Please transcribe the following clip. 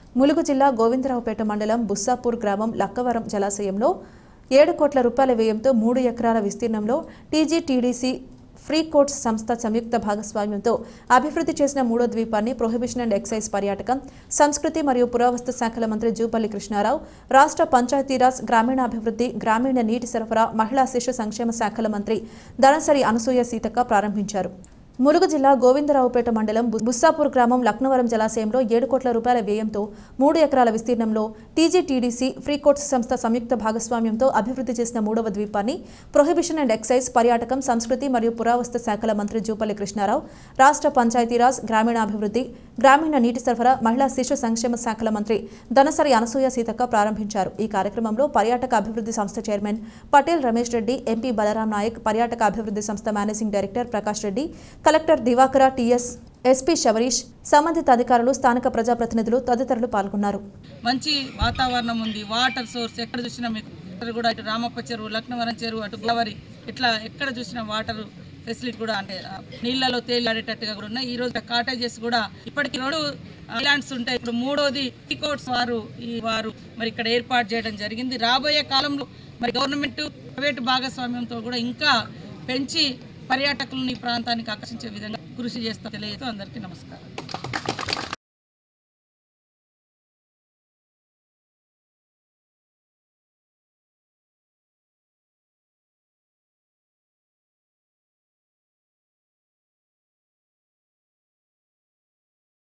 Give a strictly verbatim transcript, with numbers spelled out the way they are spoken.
ములుగు జిల్లా గోవిందరావుపేట మండలం బుస్సాపూర్ గ్రామం లక్కవరం జలాశయంలో ఏడు కోట్ల రూపాయల వ్యయంతో మూడు ఎకరాల విస్తీర్ణంలో టీజీటీడీసీ ఫ్రీ కోర్ట్స్ సంస్థ సంయుక్త భాగస్వామ్యంతో అభివృద్ధి చేసిన మూడో ద్వీపాన్ని ప్రొహిబిషన్ అండ్ ఎక్సైజ్ పర్యాటకం సంస్కృతి మరియు పురావస్తు శాఖల మంత్రి జూపల్లి కృష్ణారావు, రాష్ట్ర పంచాయతీరాజ్ గ్రామీణాభివృద్ధి గ్రామీణ నీటి సరఫరా మహిళా శిశు సంక్షేమ శాఖల మంత్రి దనసరి అనసూయ సీతక్క ప్రారంభించారు. ములుగు జిల్లా గోవిందరావుపేట మండలం బుస్సాపూర్ గ్రామం లక్నవరం జలాశయంలో ఏడు కోట్ల రూపాయల వ్యయంతో మూడు ఎకరాల విస్తీర్ణంలో టీజీటీడీసీ ఫ్రీ కోర్ట్స్ సంస్థ సంయుక్త భాగస్వామ్యంతో అభివృద్ధి చేసిన మూడవ ద్వీపాన్ని ప్రొహిబిషన్ అండ్ ఎక్సైజ్ పర్యాటకం సంస్కృతి మరియు పురావస్తు శాఖల మంత్రి జూపల్లి కృష్ణారావు, రాష్ట్ర పంచాయతీరాజ్ గ్రామీణాభివృద్ధి గ్రామీణ నీటి సరఫరా మహిళా శిశు సంక్షేమ శాఖల మంత్రి దనసరి అనసూయ సీతక్క ప్రారంభించారు. ఈ కార్యక్రమంలో పర్యాటక అభివృద్ధి సంస్థ చైర్మన్ పటేల్ రమేష్ రెడ్డి, ఎంపీ బలరాం నాయక్, పర్యాటక అభివృద్ధి సంస్థ managing director Prakash Reddy, collector Divakara T S, SP Sabarish, సంబంధిత అధికారులు, స్థానిక ప్రజాప్రతినిధులు తదితరులు పాల్గొన్నారు. మంచి వాతావరణం ఉంది, వాటర్ సోర్స్ ఎక్కడ చూసినా మీకు కూడా ఇటు రామప్ప చెరువు, లక్నవరం చెరువు, అటు గోదావరి, ఇట్లా ఎక్కడ చూసినా వాటర్ ఫెసిలిటీ కూడా అంటే నీళ్లలో తేలియాడేటట్టుగా కూడా ఉన్నాయి. ఈ రోజు కాటేజెస్ కూడా ఇప్పటికి రెండు ఐలాండ్స్ ఉంటాయి. ఇప్పుడు మూడోది ఫ్రీ కోర్ట్స్ వారు ఈ వారు మరి ఇక్కడ ఏర్పాటు చేయడం జరిగింది. రాబోయే కాలంలో మరి గవర్నమెంట్ ప్రైవేటు భాగస్వామ్యంతో కూడా ఇంకా పెంచి పర్యాటకులను ఈ ప్రాంతానికి ఆకర్షించే విధంగా కృషి చేస్తూ తెలియజేస్తూ అందరికీ నమస్కారం.